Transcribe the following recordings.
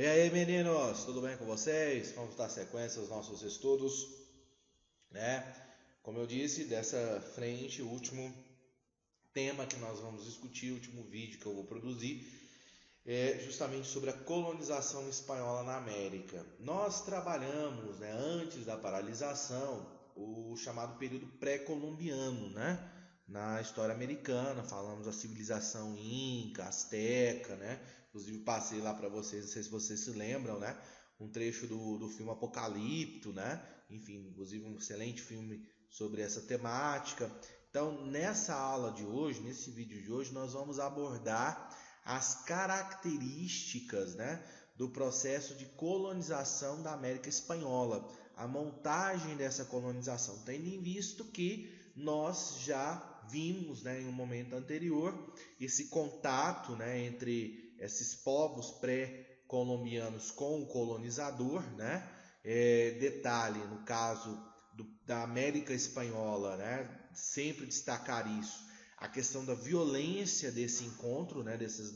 E aí, meninos, tudo bem com vocês? Vamos dar sequência aos nossos estudos, né? Como eu disse, dessa frente, o último tema que nós vamos discutir, o último vídeo que eu vou produzir, é justamente sobre a colonização espanhola na América. Nós trabalhamos, né, antes da paralisação, o chamado período pré-colombiano, né? Na história americana, falamos da civilização inca, asteca, né? Inclusive passei lá para vocês, não sei se vocês se lembram, né? Um trecho do filme Apocalipto, né? Enfim, inclusive um excelente filme sobre essa temática. Então, nessa aula de hoje, nesse vídeo de hoje, nós vamos abordar as características, né, do processo de colonização da América Espanhola, a montagem dessa colonização, tendo em visto que nós já vimos, né, em um momento anterior esse contato, né, entre esses povos pré-colombianos com o colonizador, né? Detalhe, no caso da América Espanhola, né, sempre destacar isso, a questão da violência desse encontro, né, desses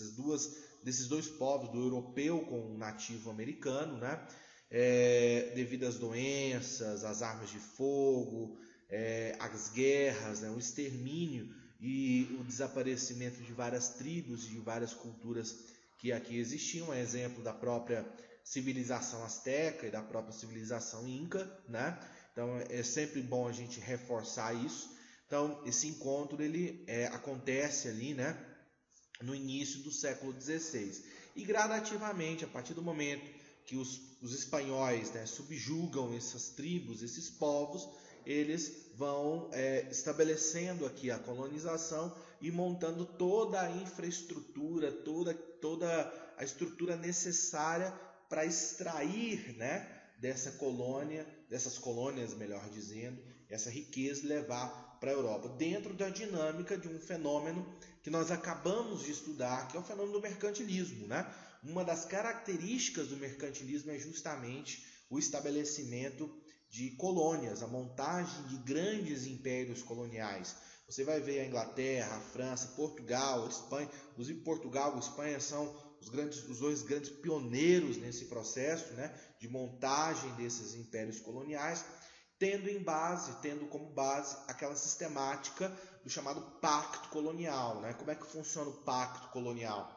dois povos, do europeu com o nativo americano, né, devido às doenças, às armas de fogo, as guerras, né, o extermínio e o desaparecimento de várias tribos e de várias culturas que aqui existiam, exemplo da própria civilização asteca e da própria civilização inca, né? Então é sempre bom a gente reforçar isso. Então esse encontro ele acontece ali, né, no início do século XVI e gradativamente, a partir do momento que os espanhóis, né, subjugam essas tribos, esses povos, eles vão estabelecendo aqui a colonização e montando toda a infraestrutura, toda a estrutura necessária para extrair, né, dessas colônias, melhor dizendo, essa riqueza e levar para a Europa, dentro da dinâmica de um fenômeno que nós acabamos de estudar, que é o fenômeno do mercantilismo, né? Uma das características do mercantilismo é justamente o estabelecimento de colônias, a montagem de grandes impérios coloniais. Você vai ver a Inglaterra, a França, Portugal, a Espanha. Inclusive Portugal e Espanha são os dois grandes pioneiros nesse processo, né, de montagem desses impérios coloniais, tendo como base aquela sistemática do chamado pacto colonial, né? Como é que funciona o pacto colonial?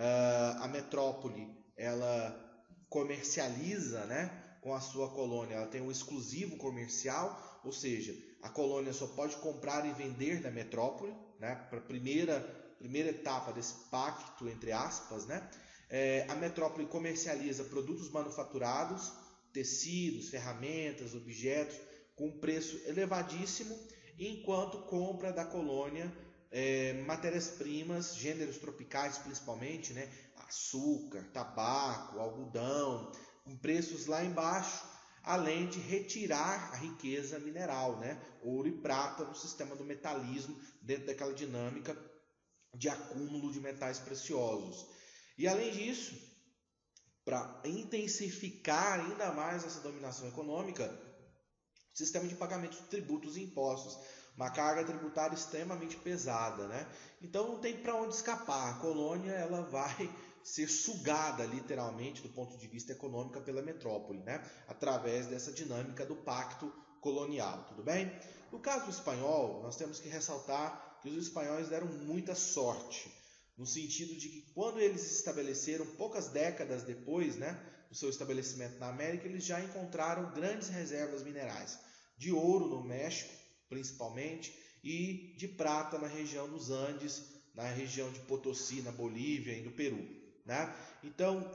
A metrópole, ela comercializa, né, com a sua colônia, ela tem um exclusivo comercial, ou seja, a colônia só pode comprar e vender da metrópole, né, para a primeira etapa desse pacto, entre aspas, né? A metrópole comercializa produtos manufaturados, tecidos, ferramentas, objetos, com um preço elevadíssimo, enquanto compra da colônia matérias-primas, gêneros tropicais principalmente, né? Açúcar, tabaco, algodão, com preços lá embaixo, além de retirar a riqueza mineral, né? Ouro e prata no sistema do metalismo, dentro daquela dinâmica de acúmulo de metais preciosos. E além disso, para intensificar ainda mais essa dominação econômica, sistema de pagamento de tributos e impostos, uma carga tributária extremamente pesada, né? Então não tem para onde escapar, a colônia ela vai ser sugada literalmente do ponto de vista econômico pela metrópole, né? Através dessa dinâmica do pacto colonial, tudo bem? No caso espanhol, nós temos que ressaltar que os espanhóis deram muita sorte, no sentido de que quando eles se estabeleceram, poucas décadas depois, né, do seu estabelecimento na América, eles já encontraram grandes reservas minerais, de ouro no México, principalmente, e de prata na região dos Andes, na região de Potosí, na Bolívia e no Peru, né? Então,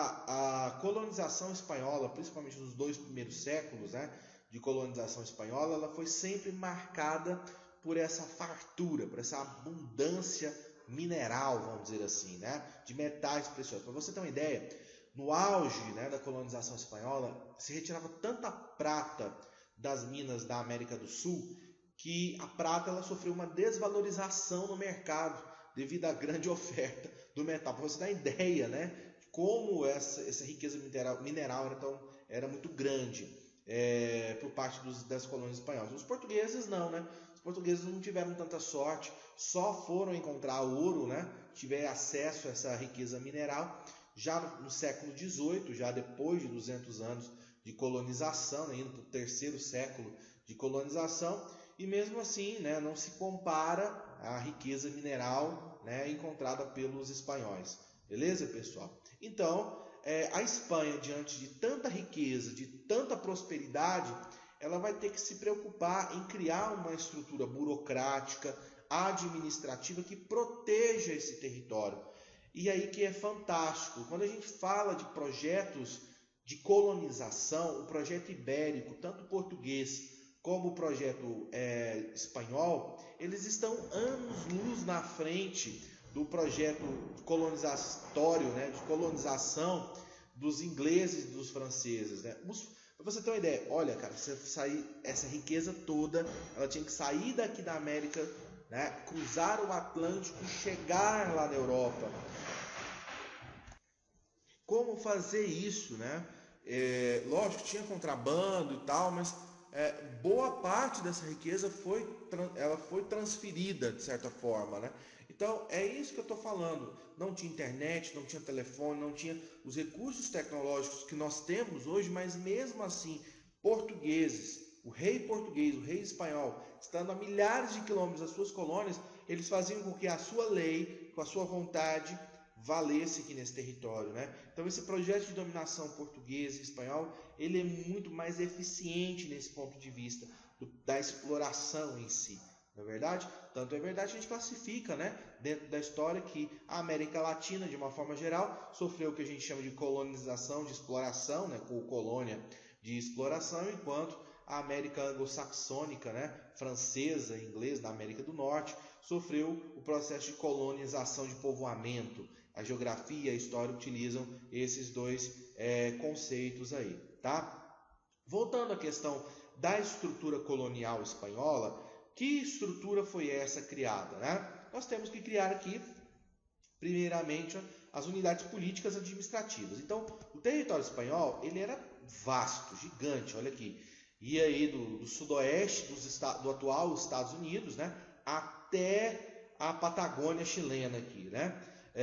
a colonização espanhola, principalmente nos 2 primeiros séculos, né, de colonização espanhola, ela foi sempre marcada por essa fartura, por essa abundância mineral, vamos dizer assim, né, de metais preciosos. Para você ter uma ideia, no auge, né, da colonização espanhola, se retirava tanta prata das minas da América do Sul que a prata ela sofreu uma desvalorização no mercado devido à grande oferta do metal. Para você ter uma ideia, né, de como essa riqueza mineral era muito grande por parte das colônias espanholas. Os portugueses não, né? Os portugueses não tiveram tanta sorte, só foram encontrar ouro, né? Tiver acesso a essa riqueza mineral já no século XVIII, já depois de 200 anos de colonização, né, indo para o terceiro século de colonização, e mesmo assim, né, não se compara à riqueza mineral, né, encontrada pelos espanhóis. Beleza, pessoal? Então, a Espanha, diante de tanta riqueza, de tanta prosperidade, ela vai ter que se preocupar em criar uma estrutura burocrática, administrativa que proteja esse território. E aí que é fantástico. Quando a gente fala de projetos de colonização, o projeto ibérico, tanto português como o projeto espanhol, eles estão anos-luz na frente do projeto colonizatório, né, de colonização dos ingleses e dos franceses. Né? Para você ter uma ideia, olha, cara, essa riqueza toda, ela tinha que sair daqui da América, né, cruzar o Atlântico e chegar lá na Europa. Como fazer isso, né? Lógico, tinha contrabando e tal, mas boa parte dessa riqueza foi transferida de certa forma, né? Então é isso que eu estou falando. Não tinha internet, não tinha telefone, não tinha os recursos tecnológicos que nós temos hoje, mas mesmo assim, portugueses, o rei português, o rei espanhol, estando a milhares de quilômetros das suas colônias, eles faziam com que a sua lei, com a sua vontade, valesse aqui nesse território, né? Então esse projeto de dominação português e espanhol, ele é muito mais eficiente nesse ponto de vista da exploração em si, não é verdade? Tanto é verdade que a gente classifica, né, dentro da história, que a América Latina, de uma forma geral, sofreu o que a gente chama de colonização, de exploração, né, com colônia de exploração, enquanto a América anglo-saxônica, né, francesa e inglesa, da América do Norte, sofreu o processo de colonização, de povoamento. A geografia e a história utilizam esses dois conceitos aí, tá? Voltando à questão da estrutura colonial espanhola, que estrutura foi essa criada, né? Nós temos que criar aqui, primeiramente, as unidades políticas administrativas. Então, o território espanhol, ele era vasto, gigante, olha aqui. Ia aí do sudoeste do atual Estados Unidos, né, até a Patagônia chilena aqui, né?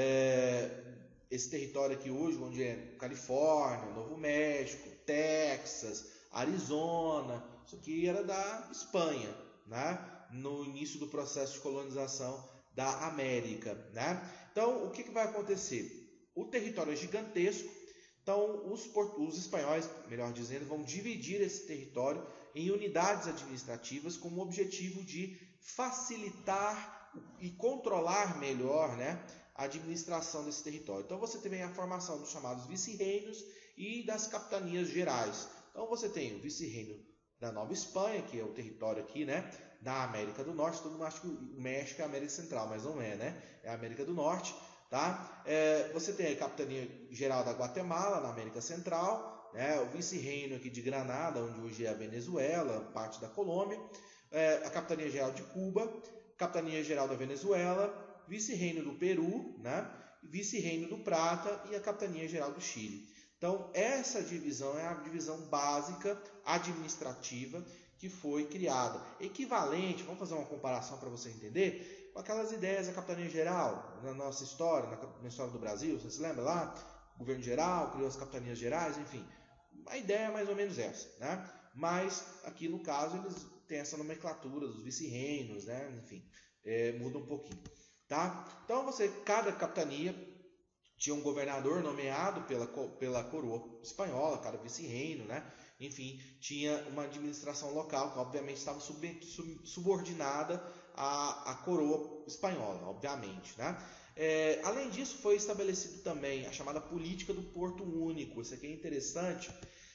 Esse território aqui hoje, onde é Califórnia, Novo México, Texas, Arizona, isso aqui era da Espanha, né? No início do processo de colonização da América, né? Então, o que vai acontecer? O território é gigantesco, então os espanhóis, melhor dizendo, vão dividir esse território em unidades administrativas com o objetivo de facilitar e controlar melhor, né, a administração desse território. Então você tem a formação dos chamados vice-reinos e das capitanias gerais. Então você tem o vice-reino da Nova Espanha, que é o território aqui, né, da América do Norte. Todo mundo acha que o México é a América Central, mas não é, né? É a América do Norte, tá? Você tem a capitania geral da Guatemala, na América Central, né? O vice-reino aqui de Granada, onde hoje é a Venezuela, parte da Colômbia, a capitania geral de Cuba, capitania geral da Venezuela, vice-reino do Peru, né? Vice-reino do Prata e a capitania geral do Chile. Então, essa divisão é a divisão básica administrativa que foi criada. Equivalente, vamos fazer uma comparação para você entender, com aquelas ideias da capitania geral, na nossa história, na história do Brasil, você se lembra lá? O governo geral criou as capitanias gerais, enfim. A ideia é mais ou menos essa, né? Mas aqui no caso eles têm essa nomenclatura dos vice-reinos, né? Enfim, muda um pouquinho, tá? Então cada capitania tinha um governador nomeado pela coroa espanhola, cada vice-reino, né? Enfim, tinha uma administração local que obviamente estava subordinada à coroa espanhola, obviamente, né? Além disso, foi estabelecido também a chamada política do Porto Único. Isso aqui é interessante.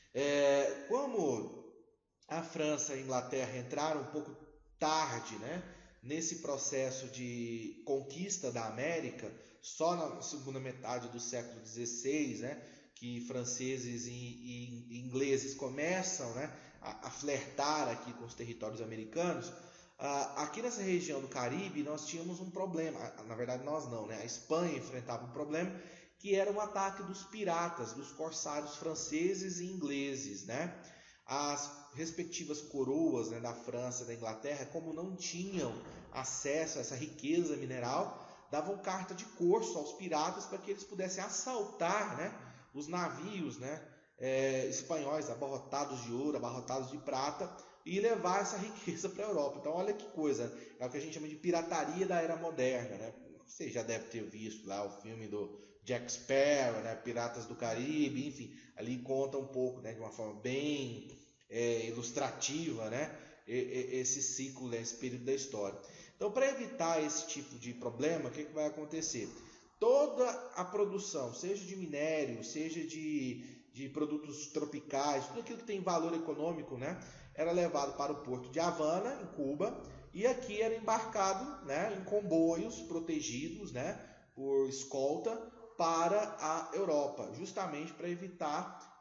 Como a França e a Inglaterra entraram um pouco tarde, né, nesse processo de conquista da América, só na segunda metade do século XVI, né, que franceses e ingleses começam, né, a flertar aqui com os territórios americanos. Aqui nessa região do Caribe nós tínhamos um problema, na verdade nós não, né? A Espanha enfrentava um problema que era o ataque dos piratas, dos corsários franceses e ingleses, né? As respectivas coroas, né, da França e da Inglaterra, como não tinham acesso a essa riqueza mineral, davam carta de corso aos piratas para que eles pudessem assaltar, né, os navios, né, espanhóis abarrotados de ouro, abarrotados de prata, e levar essa riqueza para a Europa. Então olha que coisa, é o que a gente chama de pirataria da era moderna, né? Você já deve ter visto lá o filme do Jack Sparrow, né, Piratas do Caribe, enfim, ali conta um pouco, né, de uma forma bem ilustrativa, né, esse ciclo, né, esse período da história. Então, para evitar esse tipo de problema, o que vai acontecer? Toda a produção, seja de minério, seja de produtos tropicais, tudo aquilo que tem valor econômico, né, era levado para o porto de Havana, em Cuba, e aqui era embarcado, né, em comboios protegidos, né, por escolta para a Europa, justamente para evitar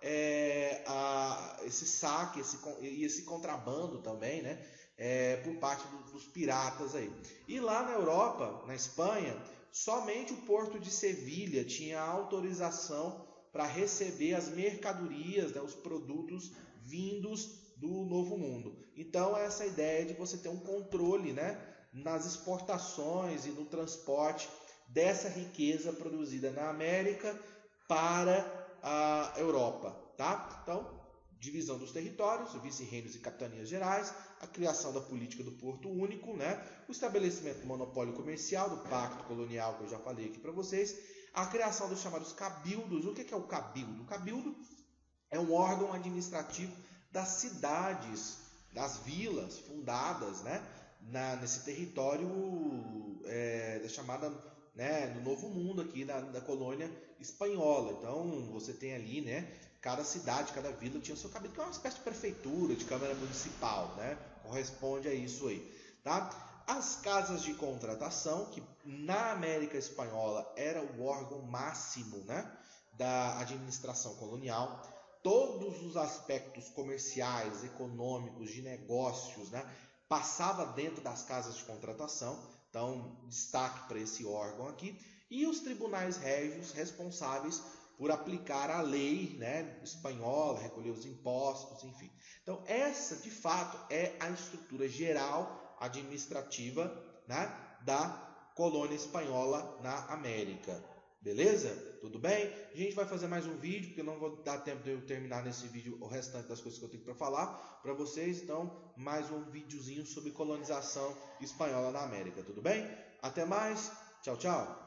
esse saque e esse contrabando também, né, por parte dos piratas aí. E lá na Europa, na Espanha, somente o porto de Sevilha tinha autorização para receber as mercadorias, né, os produtos vindos do Novo Mundo. Então essa ideia de você ter um controle, né, nas exportações e no transporte dessa riqueza produzida na América para a Europa, tá? Então, divisão dos territórios, vice-reinos e capitanias gerais, a criação da política do porto único, né? O estabelecimento do monopólio comercial, do pacto colonial que eu já falei aqui para vocês, a criação dos chamados cabildos. O que é o cabildo? O cabildo é um órgão administrativo das cidades, das vilas fundadas, né, nesse território da chamada, né, do Novo Mundo aqui da colônia espanhola. Então você tem ali, né, cada cidade, cada vila tinha o seu cabildo, que é uma espécie de prefeitura, de câmara municipal, né, corresponde a isso aí, tá? As casas de contratação, que na América Espanhola era o órgão máximo, né, da administração colonial. Todos os aspectos comerciais, econômicos, de negócios, né, passava dentro das casas de contratação. Então, destaque para esse órgão aqui. E os tribunais régios responsáveis por aplicar a lei, né, espanhola, recolher os impostos, enfim. Então, essa, de fato, é a estrutura geral administrativa, né, da colônia espanhola na América. Beleza? Tudo bem? A gente vai fazer mais um vídeo, porque eu não vou dar tempo de eu terminar nesse vídeo o restante das coisas que eu tenho para falar para vocês. Então, mais um videozinho sobre colonização espanhola na América. Tudo bem? Até mais. Tchau, tchau.